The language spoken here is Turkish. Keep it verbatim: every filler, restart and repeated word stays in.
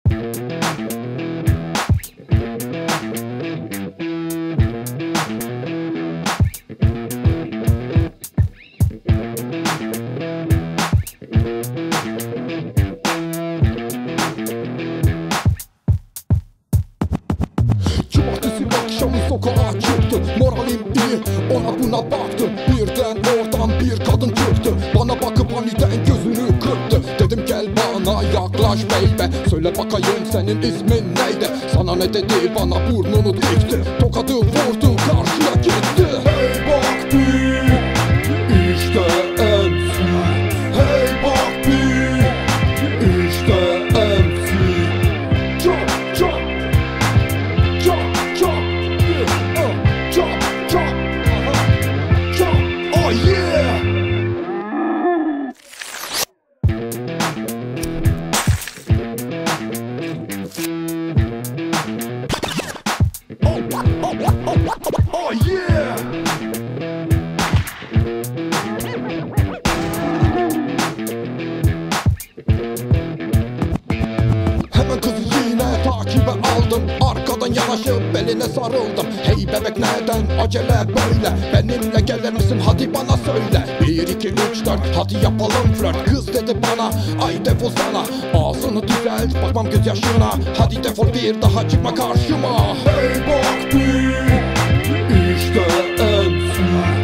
Cumartesi akşamı sokağa çıktı, moralim iyi, ona buna baktım. Birden oradan bir kadın çıktı, bana bakıp aniden gözünü kırptı. Dedim gel bana yaklaş baby, söyle bakayım senin ismin neydi? Sana ne dedi, bana burnunu dikti, tokadı vurdu, karşıya gitti. Hey bak bir, işte M C. Hey bak bir, işte M C. Çok çok çok çok uh, çok çok çok oh yeah. Oh, oh, oh, oh, oh yeah. Hemen kızı yine takibe aldım, arkadan yanaşıp beline sarıldım. Hey bebek neden acele böyle, benimle gelir misin hadi bana söyle. Bir iki üç dört hadi yapalım flört. Kız dedi bana ay defol sana, ağzını düzelt bakmam gözyaşına. Hadi defol bir daha çıkma karşıma. Hey bak bir, işte M C.